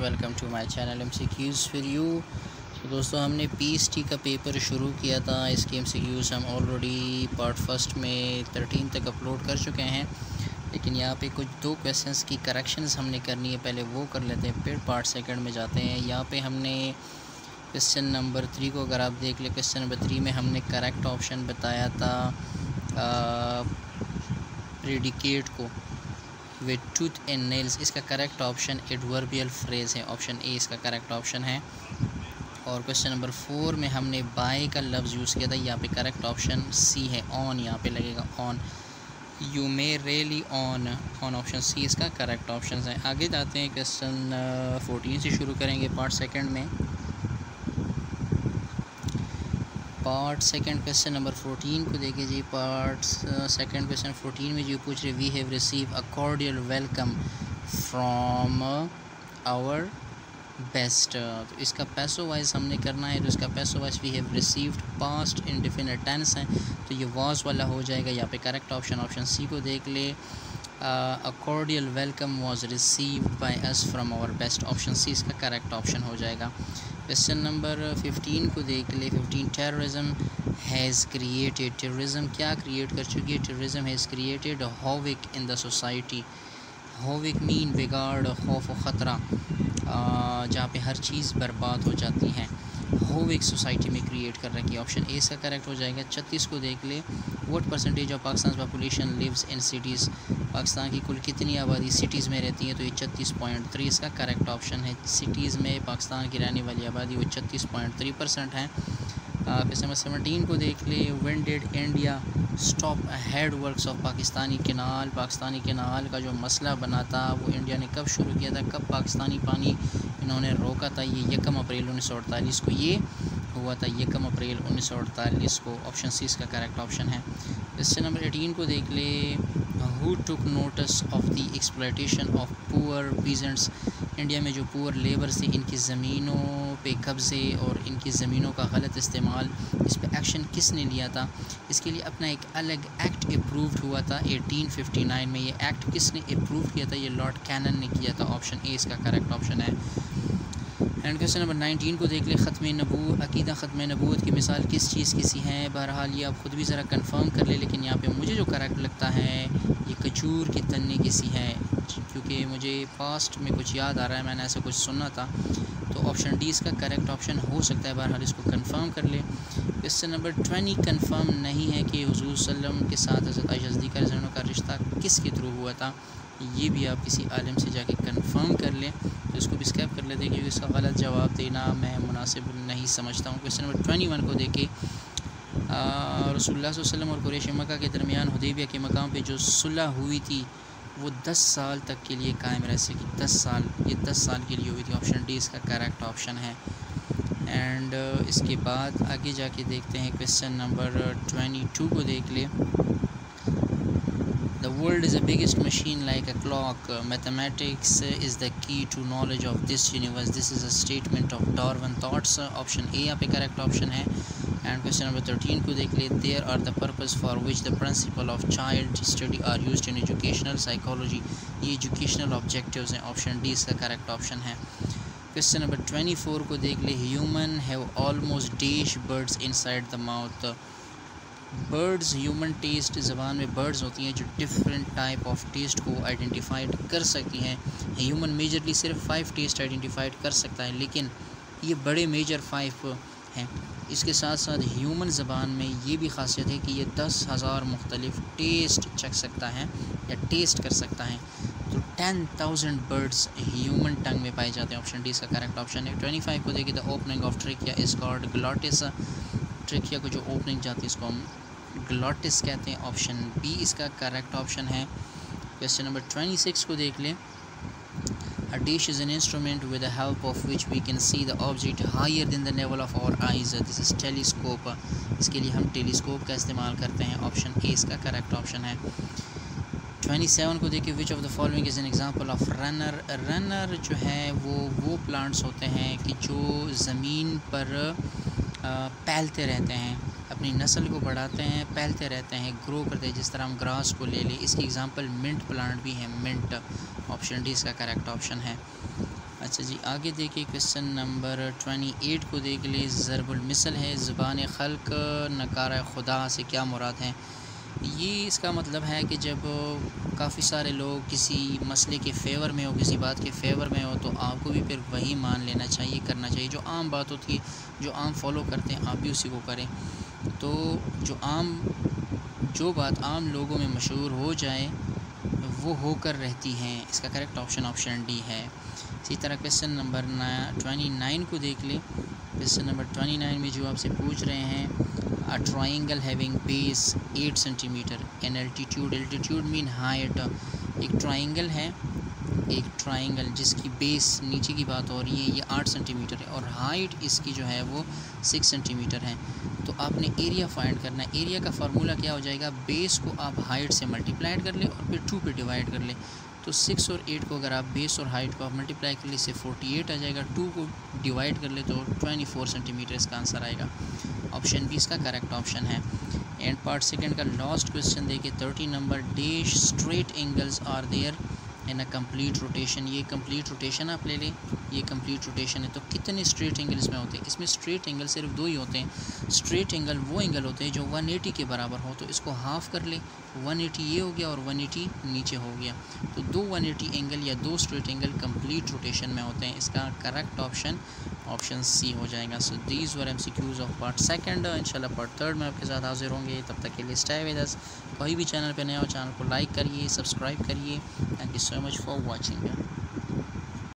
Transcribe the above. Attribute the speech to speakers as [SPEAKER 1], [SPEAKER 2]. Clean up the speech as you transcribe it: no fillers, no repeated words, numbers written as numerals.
[SPEAKER 1] Welcome to my channel MCQs for you. तो दोस्तों, हमने PST का पेपर शुरू किया था। इसके MCQs हम ऑलरेडी पार्ट फर्स्ट में 13 तक अपलोड कर चुके हैं, लेकिन यहाँ पे कुछ 2 क्वेश्चंस की करेक्शंस हमने करनी है। पहले वो कर लेते हैं, फिर पार्ट सेकंड में जाते हैं। यहाँ पे हमने क्वेश्चन नंबर 3 को अगर आप देख ले, क्वेश्चन नंबर 3 में हमने करेक्ट ऑप्शन बताया था प्रेडिकेट को विद टूथ एंड नेल्स। इसका करेक्ट ऑप्शन एडवर्बियल फ्रेज है, ऑप्शन ए इसका करेक्ट ऑप्शन है। और क्वेश्चन नंबर 4 में हमने बाय का लफ्ज़ यूज़ किया था। यहाँ पे करेक्ट ऑप्शन सी है, ऑन, यहाँ पे लगेगा on. You may really on option C इसका करेक्ट ऑप्शन है। आगे जाते हैं, क्वेश्चन 14 से शुरू करेंगे पार्ट सेकंड में। पार्ट सेकंड क्वेश्चन नंबर 14 को देखिए जी। पार्ट सेकंड क्वेश्चन 14 में जो पूछ रहे, we have receive a cordial welcome from our best. तो इसका पैसो वाइज हमने करना है, तो इसका passive voice we have received past indefinite tense है, तो ये वाज वाला हो जाएगा। यहाँ पे करेक्ट ऑप्शन सी को देख ले। A cordial welcome was received by us from our best, option C इसका करेक्ट ऑप्शन हो जाएगा। क्वेश्चन नंबर 15 को देख ले। 15, टेररिज्म हैज़ क्रिएटेड, टेररिज्म क्या क्रिएट कर चुकी है? Terrorism has created havoc in the society. Havoc mean बिगाड़, खौफ व ख़तरा, जहाँ पे हर चीज़ बर्बाद हो जाती है, हॉविक सोसाइटी में क्रिएट कर रखी है, ऑप्शन ए इसका करेक्ट हो जाएगा। 36 को देख ले। What percentage of Pakistan population lives in cities, Pakistan की कुल कितनी आबादी सिटीज़ में रहती है? तो ये 36.3 इसका करेक्ट ऑप्शन है। सिटीज़ में पाकिस्तान की रहने वाली आबादी वो 36.3% है। क्वेश्चन नंबर 17 को देख ले। When did India stop head works of Pakistani canal, Pakistani canal का जो मसला बना था वो इंडिया ने कब शुरू किया था? कब पाकिस्तानी पानी इन्होंने रोका था? ये 1 अप्रैल 1948 को ये हुआ था, 1 अप्रैल 1948 को, ऑप्शन सी इसका करेक्ट ऑप्शन है। क्वेश्चन नंबर 18 को देख ले। Who took notice of the exploitation of poor peasants, India में जो पुअर लेबर्स थे इनकी ज़मीनों पे कब्ज़े और इनकी ज़मीनों का गलत इस्तेमाल, इस पे एक्शन किसने लिया था? इसके लिए अपना एक अलग एक्ट अप्रूव्ड हुआ था 1859 में। ये एक्ट किसने अप्रूव किया था? ये लॉर्ड कैनन ने किया था, ऑप्शन ए इसका करेक्ट ऑप्शन है। एंड क्वेश्चन नंबर 19 को देख ले। ख़त्म नबूवत, अक़ीदा ख़त्म नबूवत की मिसाल किस चीज़ की सी है? बहरहाल ये आप ख़ुद भी ज़रा कंफर्म कर ले, लेकिन यहाँ पे मुझे जो करेक्ट लगता है ये खजूर के तन्ने की सी है, क्योंकि मुझे पास्ट में कुछ याद आ रहा है, मैंने ऐसा कुछ सुना था, तो ऑप्शन डी इसका करेक्ट ऑप्शन हो सकता है। बहरहाल इसको कंफर्म कर ले। क्वेश्चन नंबर 20 कंफर्म नहीं है कि हुज़ूर सल्लम के साथ हज़रत आयशा सिद्दीक़ा रज़ी अल्लाह अन्हा का रिश्ता किसके थ्रू हुआ था? ये भी आप किसी आलिम से जाके कंफर्म कर लें, तो इसको भी स्किप कर लेते हैं, क्योंकि इसका गलत जवाब देना मैं मुनासिब नहीं समझता हूँ। क्वेश्चन नंबर 21 को देखें। रसूलुल्लाह सल्लल्लाहु अलैहि वसल्लम और कुरैश मक्का के दरमियान हुदैबिया के मकाम पे जो सुलह हुई थी वो 10 साल तक के लिए कायम रह सकी। 10 साल, ये 10 साल के लिए हुई थी, ऑप्शन डी इसका करेक्ट ऑप्शन है। एंड इसके बाद आगे जाके देखते हैं क्वेश्चन नंबर 22 को देख ले। The world is the biggest machine like a clock. Mathematics is the key to knowledge of this universe. This is a statement of Darwin thoughts. Option A यहाँ पे correct option है। And question number 13 को देख ले। There are the purpose for which the principle of child study are used in educational psychology. ये educational objectives हैं, option D इसका correct option है। Question number 24 को देख ले। Human have almost dash birds inside the mouth. Buds, human taste, ज़बान में buds होती हैं जो डिफरेंट टाइप ऑफ टेस्ट को आइडेंटिफाइड कर सकती हैं। ह्यूमन मेजरली सिर्फ 5 टेस्ट आइडेंटिफाइड कर सकता है, लेकिन ये बड़े मेजर 5 हैं। इसके साथ साथ ह्यूमन ज़बान में ये भी खासियत है कि ये 10,000 मुख्तलिफ टेस्ट चख सकता है या टेस्ट कर सकता है। तो 10,000 बर्ड्स ह्यूमन टंग में पाए जाते हैं, ऑप्शन डी इसका करेक्ट ऑप्शन है। 25 को देखिए। The opening of trachea is called glottis, trachea को जो ओपनिंग जाती है इसको हम ग्लॉटिस कहते हैं, ऑप्शन बी इसका करेक्ट ऑप्शन है। क्वेश्चन नंबर 26 को देख लें। A dish is an instrument with the help of which we can see the object higher than the level of our eyes. This is telescope. इसके लिए हम telescope का इस्तेमाल करते हैं, ऑप्शन ए इसका करेक्ट ऑप्शन है। 27 को देखिए। Which of the following is an example of runner. Runner जो है वो प्लांट्स होते हैं कि जो ज़मीन पर फैलते रहते हैं, अपनी नस्ल को बढ़ाते हैं, फैलते रहते हैं, ग्रो करते हैं। जिस तरह हम ग्रास को ले लें, इसकी एग्जांपल मिंट प्लांट भी है, मिंट, ऑप्शन डी इसका करेक्ट ऑप्शन है। अच्छा जी, आगे देखिए क्वेश्चन नंबर 28 को देख ले। ज़रबुल मिसल है, ज़ुबान खल्क नकार खुदा से क्या मुराद है? ये इसका मतलब है कि जब काफ़ी सारे लोग किसी मसले के फ़ेवर में हो, किसी बात के फ़ेवर में हो, तो आपको भी फिर वही मान लेना चाहिए, करना चाहिए। जो आम बात होती है, जो आम फॉलो करते हैं, आप भी उसी को करें। तो जो बात आम लोगों में मशहूर हो जाए वो होकर रहती हैं। इसका करेक्ट ऑप्शन डी है। इसी तरह क्वेश्चन नंबर 29 को देख ले। क्वेश्चन नंबर 29 में जो आपसे पूछ रहे हैं, a triangle having base 8 centimetre and altitude mean height. एक ट्राइंगल है, एक ट्राइंगल जिसकी बेस नीचे की बात हो रही है, ये 8 सेंटीमीटर है और हाइट इसकी जो है वो 6 सेंटीमीटर है। तो आपने एरिया फाइंड करना है। एरिया का फार्मूला क्या हो जाएगा, बेस को आप हाइट से मल्टीप्लाइड कर ले और फिर 2 पे डिवाइड कर ले। तो 6 और 8 को अगर आप बेस और हाइट को आप मल्टीप्लाई कर ले, इससे 48 आ जाएगा। 2 को डिवाइड कर ले तो 24 सेंटीमीटर इसका आंसर आएगा। ऑप्शन बी इसका करेक्ट ऑप्शन है। एंड पार्ट सेकंड का लास्ट क्वेश्चन देखिए 30 number. Dash straight angles are there in a complete rotation. ये कंप्लीट रोटेशन आप ले लें, ये कंप्लीट रोटेशन है। तो कितने स्ट्रेट एंगल इसमें होते हैं? इसमें स्ट्रेट एंगल सिर्फ 2 ही होते हैं। स्ट्रेट एंगल वो एंगल होते हैं जो 180 के बराबर हो। तो इसको हाफ़ कर ले, 180 ये हो गया और 180 नीचे हो गया। तो 2 180 एंगल या 2 स्ट्रेट एंगल कंप्लीट रोटेशन में होते हैं। इसका करेक्ट ऑप्शन सी हो जाएगा। So these were MCQs of part second. इंशाल्लाह पार्ट थर्ड में आपके साथ हाजिर होंगे। तब तक के लिए स्टे विद अस। कोई भी चैनल पे नया हो, चैनल को लाइक करिए, सब्सक्राइब करिए। Thank you so much for watching.